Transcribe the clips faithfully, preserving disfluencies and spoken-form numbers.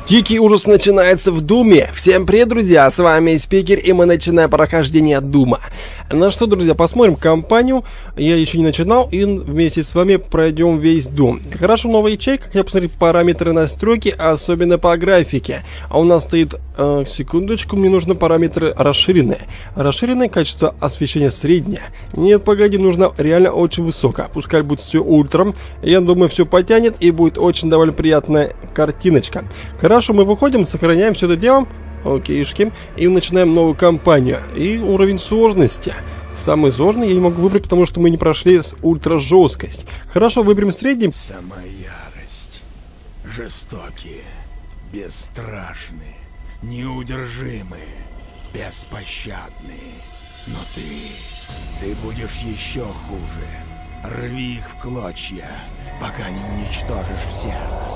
Дикий ужас начинается в Думе. Всем привет, друзья, с вами Спикер, и мы начинаем прохождение Дума. Ну что, друзья, посмотрим кампанию. Я еще не начинал, и вместе с вами пройдем весь Дум. Хорошо, новая ячейка, как я посмотрю параметры настройки, особенно по графике. А у нас стоит, э, секундочку, мне нужны параметры расширенные. Расширенное качество освещения среднее. Нет, погоди, нужно реально очень высоко. Пускай будет все ультром. Я думаю, все потянет, и будет очень довольно приятная картиночка. Хорошо, мы выходим, сохраняем все это дело. Окейшки. И начинаем новую кампанию. И уровень сложности. Самый сложный я не могу выбрать, потому что мы не прошли с ультра жесткость. Хорошо, выберем средний. Сама ярость. Жестокие, бесстрашные, неудержимые, беспощадные. Но ты, ты будешь еще хуже. Рви их в клочья, пока не уничтожишь всех.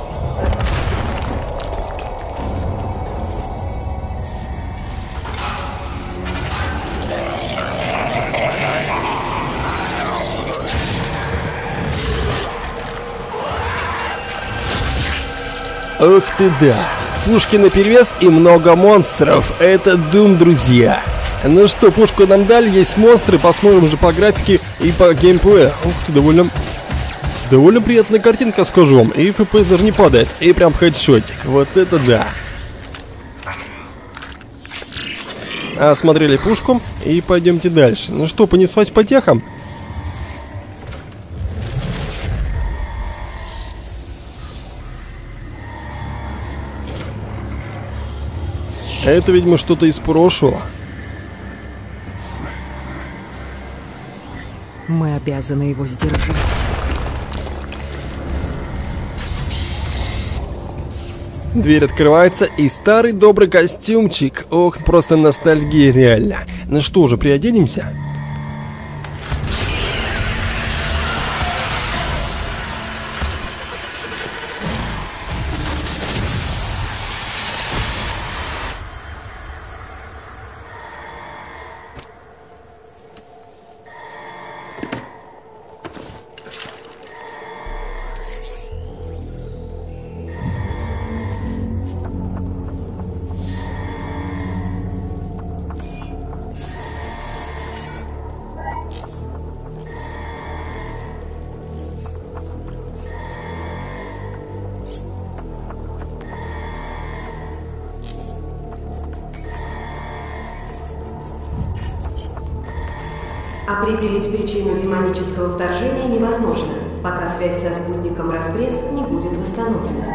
Ух ты, да. Пушки наперевес и много монстров. Это Doom, друзья. Ну что, пушку нам дали, есть монстры. Посмотрим уже по графике и по геймплею. Ух ты, довольно... Довольно приятная картинка, скажу вам. И эф пи эс даже не падает. И прям хедшотик. Вот это да. Осмотрели пушку и пойдемте дальше. Ну что, понеслась потеха? Это, видимо, что-то из прошлого. Мы обязаны его сдержать. Дверь открывается, и старый добрый костюмчик. Ох, просто ностальгия реально. Ну что, уже приоденемся? Определить причину демонического вторжения невозможно, пока связь со спутником Распресс не будет восстановлена.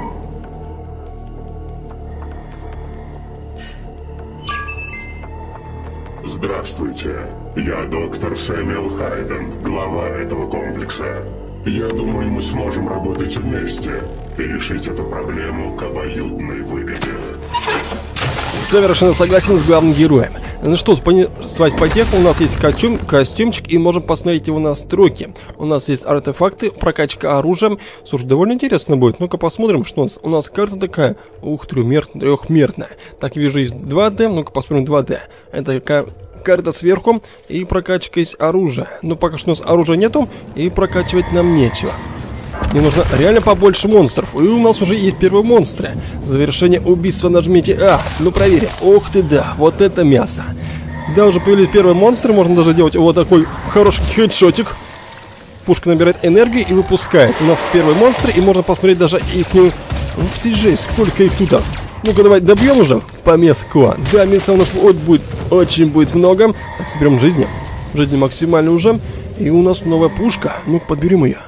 Здравствуйте, я доктор Сэмюэл Хайден, глава этого комплекса. Я думаю, мы сможем работать вместе и решить эту проблему к обоюдной выгоде. Совершенно согласен с главным героем. Ну что, понеслась потеха, у нас есть костюм, костюмчик, и можем посмотреть его настройки. У нас есть артефакты, прокачка оружием. Слушай, довольно интересно будет. Ну-ка посмотрим, что у нас. У нас карта такая, ух, трехмерная. Так, вижу, есть два дэ, ну-ка посмотрим два дэ. Это такая карта сверху, и прокачка есть оружия. Но пока что у нас оружия нету, и прокачивать нам нечего. Мне нужно реально побольше монстров. И у нас уже есть первые монстры. Завершение убийства нажмите А. Ну проверим. Ух ты, да, вот это мясо. Да, уже появились первые монстры. Можно даже делать вот такой хороший хедшотик. Пушка набирает энергию и выпускает. У нас первые монстры, и можно посмотреть даже их... Ух ты, жесть, сколько их тут. Ну-ка, давай добьем уже по мяску. Да, мяса у нас будет очень будет много. Так, соберем жизни. Жизни максимально уже. И у нас новая пушка. Ну, подберем ее.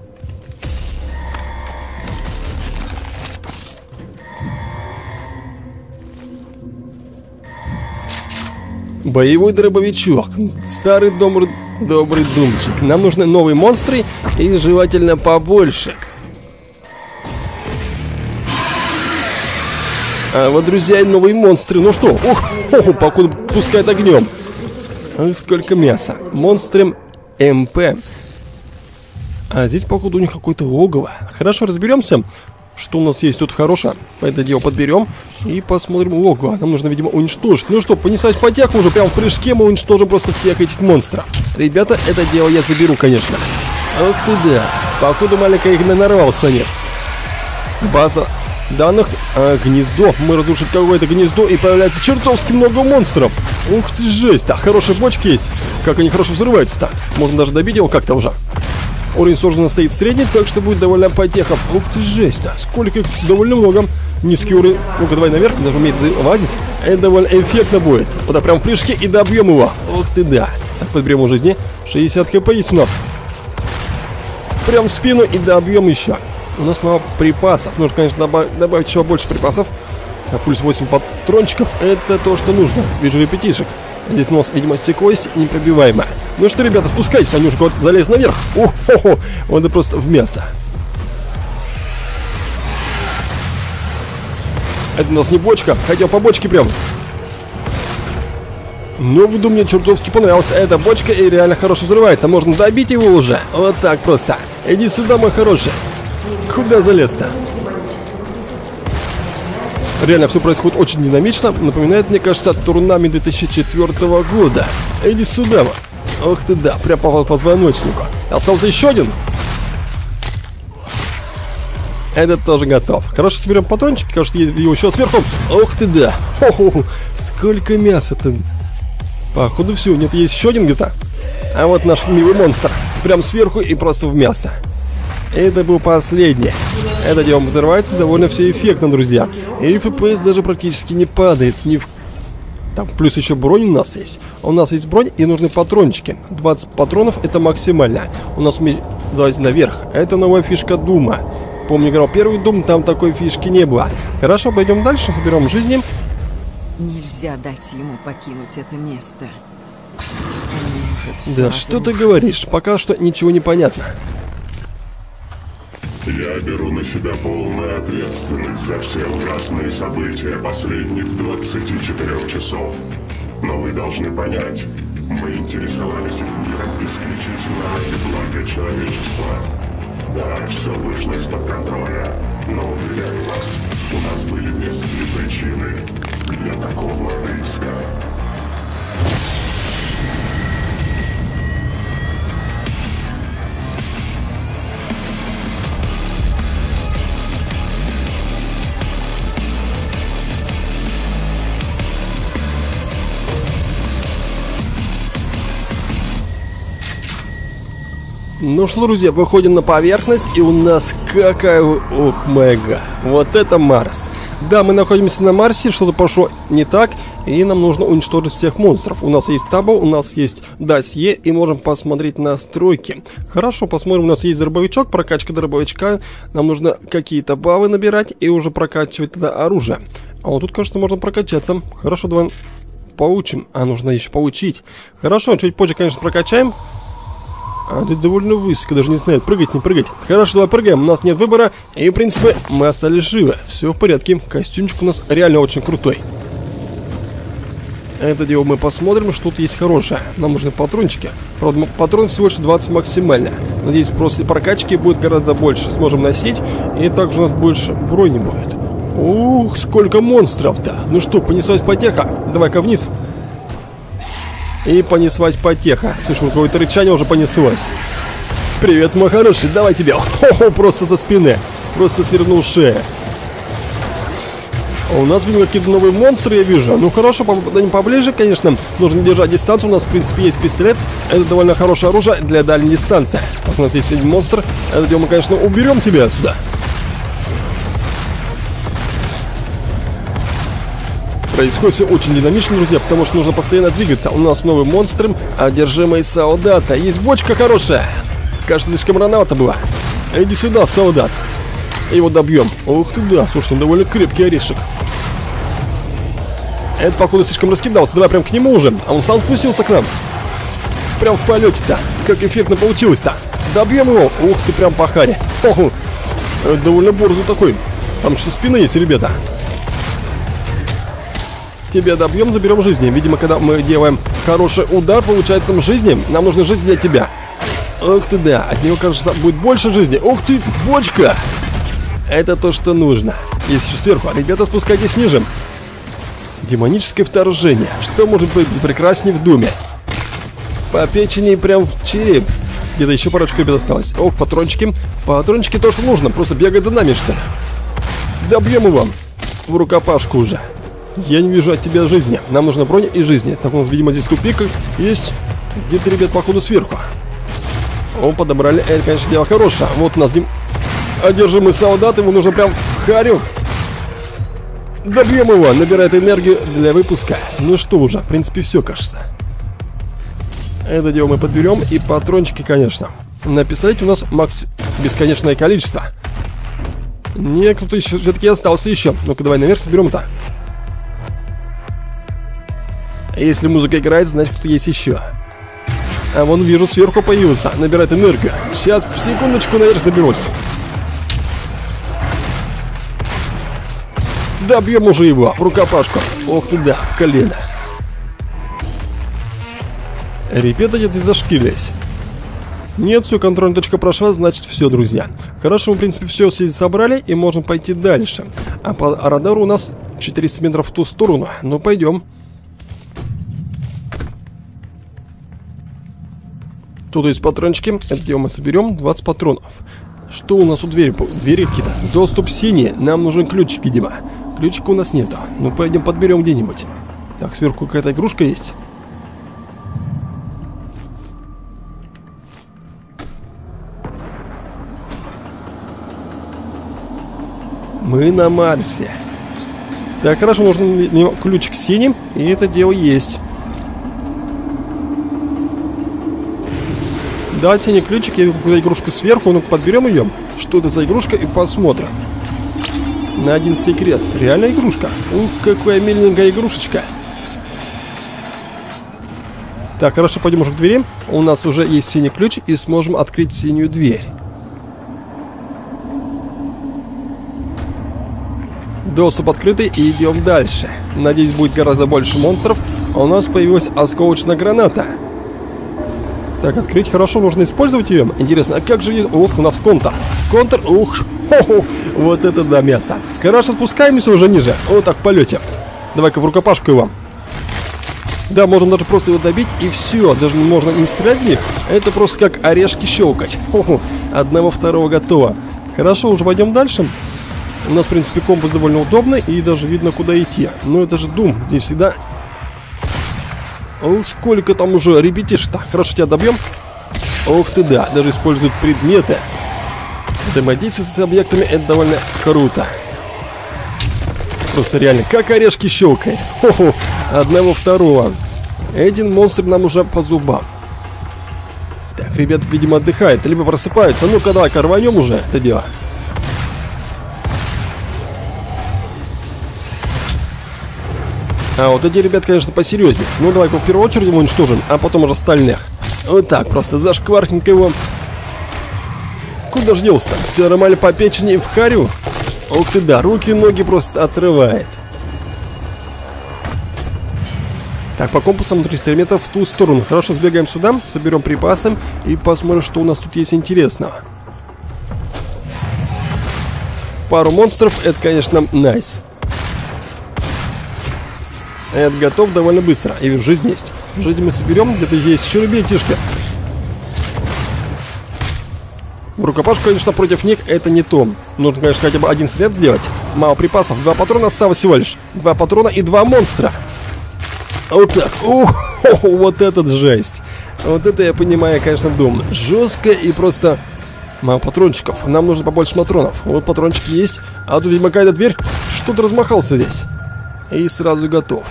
Боевой дробовичок. Старый добрый, добрый думчик. Нам нужны новые монстры и желательно побольше. А вот, друзья, новые монстры. Ну что? Ух, ох, походу пускает огнем. А сколько мяса. Монстры эм пэ. А здесь, походу, у них какое-то логово. Хорошо, разберемся. Что у нас есть тут хорошее? Это дело подберем и посмотрим логово. Нам нужно, видимо, уничтожить. Ну что, понеслась потеха уже прям в прыжке. Мы уничтожим просто всех этих монстров. Ребята, это дело я заберу, конечно. Ох ты да. Походу маленько их нарвался на них. База данных. А, гнездо. Мы разрушили какое-то гнездо, и появляется чертовски много монстров. Ух ты, жесть. Так, хорошие бочки есть. Как они хорошо взрываются-то. Можно даже добить его как-то уже. Уровень сложно стоит средний, так что будет довольно потеха. Ух ты, жесть. Да, сколько их, довольно много. Низкий уровень. Ну-ка, давай наверх, даже умеет лазить. Это довольно эффектно будет. Вот так, прям в прыжке и добьем его. Ух ты, да. Так, подберем у жизни. шестьдесят хп есть у нас. Прям в спину и добьем еще. У нас мало припасов. Нужно, конечно, добав добавить еще больше припасов. А плюс восемь патрончиков. Это то, что нужно. Вижу репетишек. Здесь у нас, видимо, стекость и непробиваемая. Ну что, ребята, спускайтесь. Они уже вот залез наверх. О-хо-хо. Он это просто в мясо. Это у нас не бочка, хотел по бочке прям. Но выду мне чертовски понравился. Эта бочка и реально хорошо взрывается. Можно добить его уже. Вот так просто. Иди сюда, мой хороший. Куда залез-то? Реально все происходит очень динамично. Напоминает, мне кажется, турнами две тысячи четвёртого года. Иди сюда. Ох ты, да, прям попал по позвоночнику. Остался еще один. Этот тоже готов. Хорошо, соберем патрончик. Кажется, его еще сверху. Ох ты, да. Хо-хо-хо. Сколько мяса-то. Походу все. Нет, есть еще один где-то. А вот наш милый монстр. Прям сверху и просто в мясо. Это был последний. Это дело взрывается довольно все эффектно, друзья. И эф пи эс даже практически не падает. Ни в... Там плюс еще бронь у нас есть. У нас есть бронь и нужны патрончики. двадцать патронов это максимально. У нас мы... Давайте наверх. Это новая фишка Дума. Помню, играл первый Дум, там такой фишки не было. Хорошо, пойдем дальше, соберем жизни. Нельзя дать ему покинуть это место. Да что ты говоришь? Пока что ничего не понятно. Я беру на себя полную ответственность за все ужасные события последних двадцати четырёх часов. Но вы должны понять, мы интересовались их миром исключительно ради блага человечества. Да, все вышло из-под контроля, но, уверяю вас, у нас были веские причины для такого риска. Ну что, друзья, выходим на поверхность, и у нас какая... Ох, мэга. Вот это Марс. Да, мы находимся на Марсе, что-то пошло не так, и нам нужно уничтожить всех монстров. У нас есть табу, у нас есть досье, и можем посмотреть настройки. Хорошо, посмотрим, у нас есть дробовичок, прокачка дробовичка. Нам нужно какие-то баллы набирать и уже прокачивать тогда оружие. А вот тут, кажется, можно прокачаться. Хорошо, давай получим. А, нужно еще получить. Хорошо, чуть позже, конечно, прокачаем. А, тут довольно высоко, даже не знаю, прыгать, не прыгать. Хорошо, давай прыгаем, у нас нет выбора. И, в принципе, мы остались живы. Все в порядке, костюмчик у нас реально очень крутой. Это дело мы посмотрим, что тут есть хорошее. Нам нужны патрончики. Правда, патрон всего лишь двадцать максимально. Надеюсь, после прокачки будет гораздо больше. Сможем носить, и также у нас больше брони будет. Ух, сколько монстров-то. Ну что, понеслась потеха. Давай-ка вниз. И понеслась потеха. Слушай, какое-то рычание уже понеслось. Привет, мой хороший, давай тебе. Хо-хо, просто со спины. Просто свернул шею. А у нас, видимо, какие-то новые монстры, я вижу. Ну хорошо, попадаем поближе, конечно. Нужно держать дистанцию. У нас, в принципе, есть пистолет. Это довольно хорошее оружие для дальней дистанции. Так, у нас есть один монстр. Это дело мы, конечно, уберем тебя отсюда. Происходит все очень динамично, друзья, потому что нужно постоянно двигаться. У нас новый монстр, одержимый солдата. Есть бочка хорошая. Кажется, слишком рановато было. Иди сюда, солдат. Его добьем. Ух ты, да, слушай, он довольно крепкий орешек. Это, походу, слишком раскидался. Давай прям к нему уже. А он сам спустился к нам. Прям в полете-то. Как эффектно получилось-то. Добьем его. Ух ты, прям по харе. Оху. Это довольно борзый такой. Там что, спины есть, ребята. Тебя добьем, заберем жизни. Видимо, когда мы делаем хороший удар, получается жизни. Нам нужна жизнь для тебя. Ух ты, да. От него, кажется, будет больше жизни. Ух ты, бочка. Это то, что нужно. Есть еще сверху. Ребята, спускайтесь ниже. Демоническое вторжение. Что может быть прекраснее в Думе? По печени прям в череп. Где-то еще парочку ребят осталось. Ох, патрончики. Патрончики то, что нужно. Просто бегать за нами, что ли. Добьем его в рукопашку уже. Я не вижу от тебя жизни. Нам нужна броня и жизни. Так, у нас, видимо, здесь тупик есть. Где-то, ребят, походу, сверху. О, подобрали. Это, конечно, дело хорошее. Вот у нас дим... одержимый солдат. Ему нужно прям в харю. Добьем его. Набирает энергию для выпуска. Ну что уже, в принципе, все, кажется. Это дело мы подберем. И патрончики, конечно. На пистолете у нас макс бесконечное количество. Не, кто-то еще все-таки остался еще. Ну-ка, давай наверх соберем это. Если музыка играет, значит, кто-то есть еще. А вон, вижу, сверху появился. Набирает энергию. Сейчас, секундочку, наверх заберусь. Добьем уже его в рукопашку. Ох ты да, в колено. Ребята где-то зашкились. Нет, все, контрольная точка прошла, значит все, друзья. Хорошо, мы, в принципе, все здесь собрали и можем пойти дальше. А по радару у нас четыреста метров в ту сторону. Ну, пойдем. Тут есть патрончики. Это где мы соберем двадцать патронов. Что у нас у двери? Двери какие-то. Доступ синий. Нам нужен ключик, видимо. Ключика у нас нету. Ну, пойдем подберем где-нибудь. Так, сверху какая-то игрушка есть. Мы на Марсе. Так, хорошо, нужен ключик синим. И это дело есть. Да, синий ключик, я вижу какую-то игрушку сверху. Ну-ка, подберем ее. Что это за игрушка и посмотрим. На один секрет. Реальная игрушка. Ух, какая миленькая игрушечка. Так, хорошо, пойдем уже к двери. У нас уже есть синий ключ и сможем открыть синюю дверь. Доступ открытый и идем дальше. Надеюсь, будет гораздо больше монстров. А у нас появилась осколочная граната. Так, открыть хорошо, нужно использовать ее. Интересно, а как же... Ух, у нас контр. Контр, ух, хо-хо, вот это да, мясо. Хорошо, спускаемся уже ниже. Вот так, в полете. Давай-ка в рукопашку его. Да, можем даже просто его добить, и все. Даже можно не стрелять в них. Это просто как орешки щелкать. Хо-хо, одного, второго готово. Хорошо, уже пойдем дальше. У нас, в принципе, компас довольно удобный, и даже видно, куда идти. Но это же Doom, здесь всегда... Ох, сколько там уже ребятишек-то. Хорошо, тебя добьем. Ох ты да, даже используют предметы. Взаимодействовать с объектами, это довольно круто. Просто реально, как орешки щелкает. Хо-хо, одного, второго. Один монстр нам уже по зубам. Так, ребята, видимо, отдыхают, либо просыпаются. Ну-ка, давай-ка рванем уже это дело. А вот эти ребят, конечно, посерьезнее. Ну, давай-ка в первую очередь его уничтожим, а потом уже остальных. Вот так, просто зашкварненько его. Куда ж делся-то? Все нормально по печени и в харю. Ух ты, да, руки и ноги просто отрывает. Так, по компасам триста метров в ту сторону. Хорошо, сбегаем сюда, соберем припасы и посмотрим, что у нас тут есть интересного. Пару монстров, это, конечно, найс. Это готов довольно быстро. И жизнь есть. Жизнь мы соберем. Где-то есть еще ребятишки. В рукопашку, конечно, против них это не то. Нужно, конечно, хотя бы один снаряд сделать. Мало припасов. Два патрона осталось всего лишь. Два патрона и два монстра. Вот так. Ух, вот этот жесть. Вот это я понимаю, конечно, Doom. Жестко и просто... Мало патрончиков. Нам нужно побольше патронов. Вот патрончики есть. А тут, видимо, какая-то дверь. Что-то размахался здесь. И сразу готов.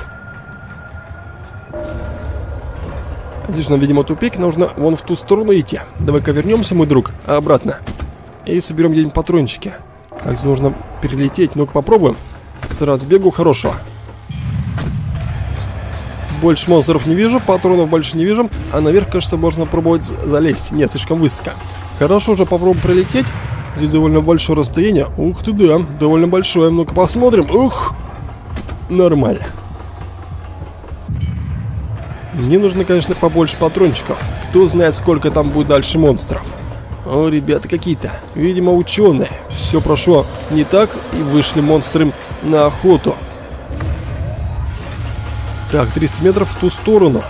Здесь, видимо, тупик. Нужно вон в ту сторону идти. Давай-ка вернемся, мой друг, обратно. И соберем где-нибудь патрончики. Так, здесь нужно перелететь. Ну-ка попробуем. С разбегу хорошего. Больше монстров не вижу, патронов больше не вижу. А наверх, кажется, можно пробовать залезть. Нет, слишком высоко. Хорошо, уже попробуем пролететь. Здесь довольно большое расстояние. Ух ты, да, довольно большое. Ну-ка посмотрим. Ух! Нормально. Мне нужно, конечно, побольше патрончиков. Кто знает, сколько там будет дальше монстров. О, ребята какие-то. Видимо, ученые. Все прошло не так, и вышли монстры на охоту. Так, триста метров в ту сторону.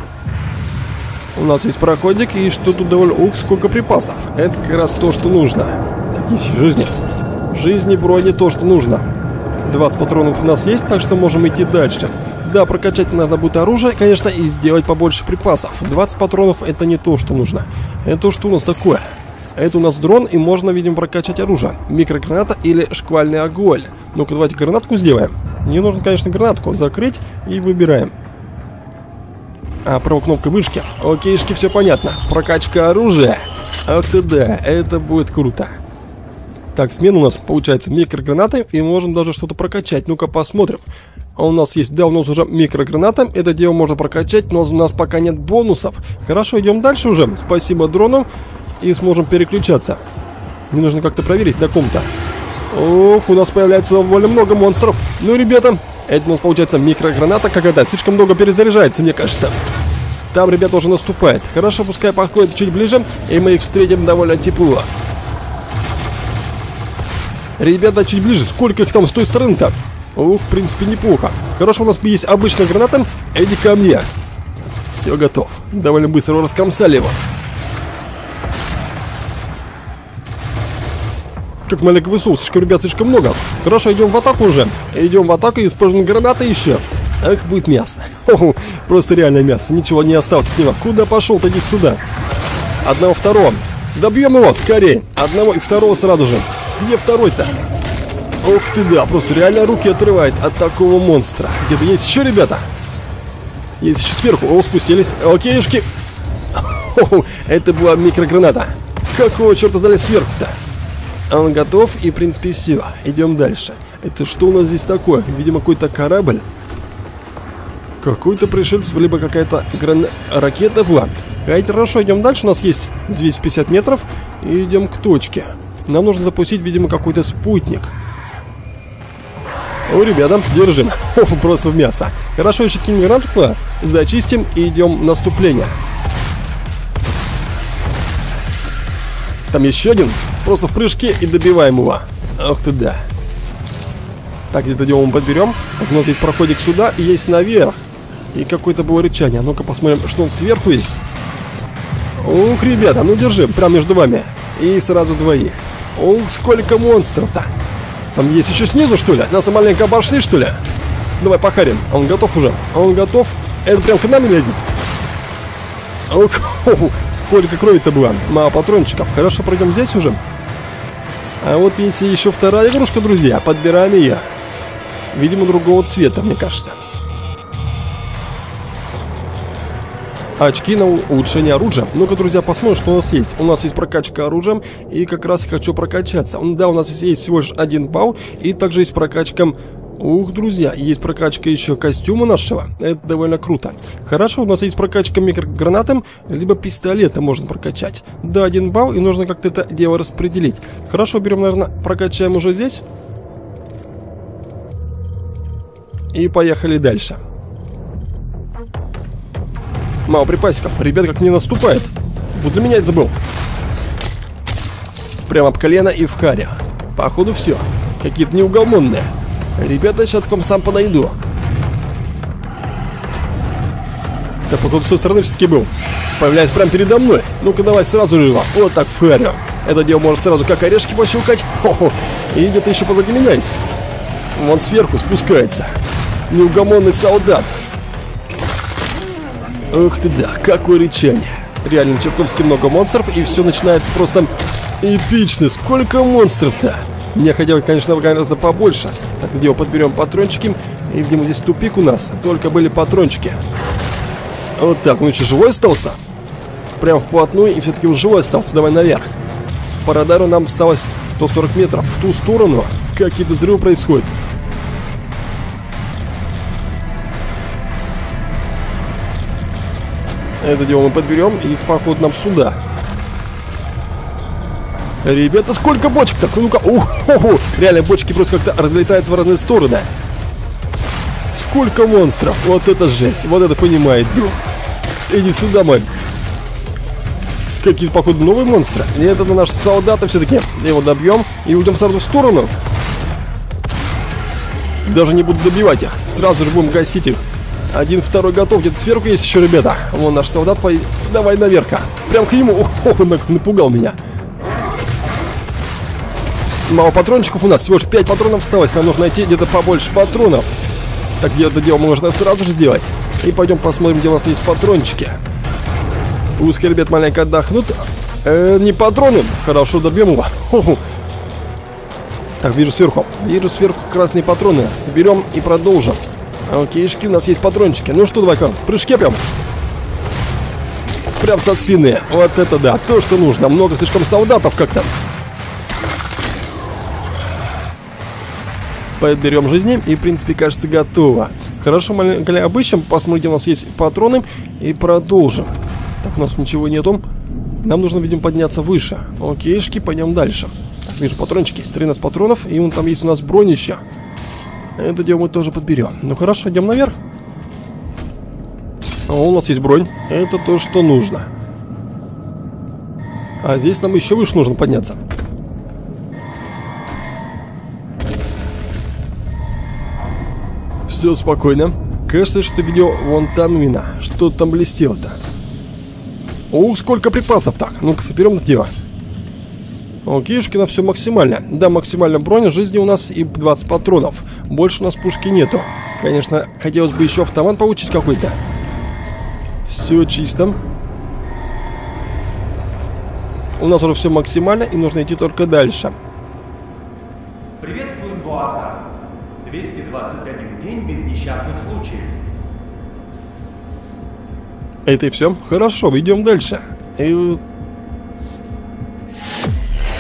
У нас есть проходик, и что тут довольно... Ух, сколько припасов. Это как раз то, что нужно. Так, есть жизни. Жизни брони то, что нужно. двадцать патронов у нас есть, так что можем идти дальше. Да, прокачать надо будет оружие, конечно, и сделать побольше припасов. двадцать патронов это не то, что нужно. Это что у нас такое? Это у нас дрон, и можно, видимо, прокачать оружие. Микрограната или шквальный огонь. Ну-ка, давайте гранатку сделаем. Мне нужно, конечно, гранатку закрыть и выбираем. А, правой кнопкой мышки. Окейшки, все понятно. Прокачка оружия. Ах ты да, это будет круто. Так, смена у нас получается микрогранаты, и можем даже что-то прокачать. Ну-ка, посмотрим. А у нас есть, да, у нас уже микрограната. Это дело можно прокачать, но у нас пока нет бонусов. Хорошо, идем дальше уже. Спасибо дрону. И сможем переключаться. Мне нужно как-то проверить до ком-то. Ох, у нас появляется довольно много монстров. Ну, ребята, это у нас получается микрограната какая-то. Слишком много перезаряжается, мне кажется. Там, ребята, уже наступает. Хорошо, пускай подходит чуть ближе, и мы их встретим довольно тепло. Ребята, чуть ближе. Сколько их там с той стороны-то? Ух, в принципе, неплохо. Хорошо, у нас есть обычная граната. Иди ко мне. Все, готов. Довольно быстро раскромсали его. Как маленький соус, слишком, ребят, слишком много. Хорошо, идем в атаку уже. Идем в атаку, используем гранаты еще. Ах, будет мясо. Хо-хо, просто реальное мясо. Ничего не осталось с него. Куда пошел? Иди сюда. Одного, второго. Добьем его, скорее. Одного и второго сразу же. Где второй-то? Ух ты, да, просто реально руки отрывает от такого монстра. Где-то есть еще, ребята? Есть еще сверху. О, спустились. Окейшки. Хо-хо, это была микрограната. Какого черта залез сверху-то? Он готов, и, в принципе, все. Идем дальше. Это что у нас здесь такое? Видимо, какой-то корабль. Какой-то пришельцев, либо какая-то гран... ракета была. Хотя хорошо, идем дальше. У нас есть двести пятьдесят метров. И идем к точке. Нам нужно запустить, видимо, какой-то спутник. О, ребята, держим. О, просто в мясо. Хорошо, еще кинем гранату туда. Зачистим и идем в наступление. Там еще один. Просто в прыжке и добиваем его. Ах ты да. Так, где-то дело мы подберем. Так, у нас есть проходик сюда и есть наверх. И какое-то было рычание. Ну-ка посмотрим, что он сверху есть. Ух, ребята, ну держи, прямо между вами. И сразу двоих. Ух, сколько монстров-то. Там есть еще снизу, что ли? Нас маленько обошли, что ли? Давай похарим. Он готов уже. Он готов. Это прям к нам лезет. Ох, сколько крови-то было. Мало патрончиков. Хорошо, пройдем здесь уже. А вот есть еще вторая игрушка, друзья. Подбираем ее. Видимо, другого цвета, мне кажется. Очки на улучшение оружия. Ну-ка, друзья, посмотрим, что у нас есть. У нас есть прокачка оружием. И как раз я хочу прокачаться. Да, у нас есть всего лишь один балл. И также есть прокачка... Ух, друзья, есть прокачка еще костюма нашего. Это довольно круто. Хорошо, у нас есть прокачка микрогранатом, либо пистолета можно прокачать. Да, один балл, и нужно как-то это дело распределить. Хорошо, берем, наверное, прокачаем уже здесь. И поехали дальше. Мало припасиков. Ребят, как мне наступает. Возле меня это был. Прямо об колено и в харе. Походу все. Какие-то неугомонные. Ребята, сейчас к вам сам подойду. Так, вот он с той стороны все-таки был. Появляется прямо передо мной. Ну-ка, давай сразу же его. Вот так, фэрю. Это дело может сразу как орешки пощелкать. Хо-хо. И где-то еще позади меня есть. Вон сверху спускается. Неугомонный солдат. Ух ты да, какое рычание. Реально чертовски много монстров. И все начинается просто эпично. Сколько монстров-то? Мне хотелось, конечно, гораздо побольше. Так, где его подберем патрончики. И где мы здесь тупик у нас. Только были патрончики. Вот так, он еще живой остался. Прям вплотную, и все-таки он живой остался. Давай наверх. По радару нам осталось сто сорок метров в ту сторону. Какие-то взрывы происходят. Это дело мы подберем, и походу нам сюда. Ребята, сколько бочек-то? Ну-ка, уху, реально бочки просто как-то разлетаются в разные стороны. Сколько монстров, вот это жесть, вот это понимает друг. Иди сюда, мой. Какие-то, походу, новые монстры. Нет, это наши солдаты все-таки. Его добьем и уйдем сразу в сторону. Даже не буду добивать их, сразу же будем гасить их. Один, второй готов, где-то сверху есть еще, ребята. Вон наш солдат, по... давай наверх. Прям к нему, ох, он напугал меня. мало патрончиков у нас. Всего лишь пять патронов осталось. Нам нужно найти где-то побольше патронов. Так, где это дело можно сразу же сделать. И пойдем посмотрим, где у нас есть патрончики. Пускай ребят маленько отдохнут. Э, не патроны. Хорошо, добьем его. Ху-ху. Так, вижу сверху. Вижу сверху красные патроны. Соберем и продолжим. Окейшки, у нас есть патрончики. Ну что, давай-ка, в прыжке прям. Прям со спины. Вот это да, то, что нужно. Много слишком солдатов как-то. Подберем жизни и, в принципе, кажется, готово. Хорошо, маленько обыщем. Посмотрите, у нас есть патроны. И продолжим. Так, у нас ничего нету. Нам нужно, видимо, подняться выше. Окейшки, пойдем дальше. Так, вижу, патрончики. Есть тринадцать патронов. И вон там есть у нас бронища. Это дело мы тоже подберем. Ну хорошо, идем наверх. О, у нас есть бронь. Это то, что нужно. А здесь нам еще выше нужно подняться. Все спокойно. Кажется, что видео вон там вина. Что там блестело-то? Ух, сколько припасов. Так, ну-ка, соберем это дело. Окейшки, на все максимально. Да, максимально броня, жизни у нас и двадцать патронов. Больше у нас пушки нету. Конечно, хотелось бы еще автомат получить какой-то. Все чисто. У нас уже все максимально, и нужно идти только дальше. Приветствуем, Дуата. двести двадцать один день без несчастных случаев. Это и все. Хорошо, идем дальше. И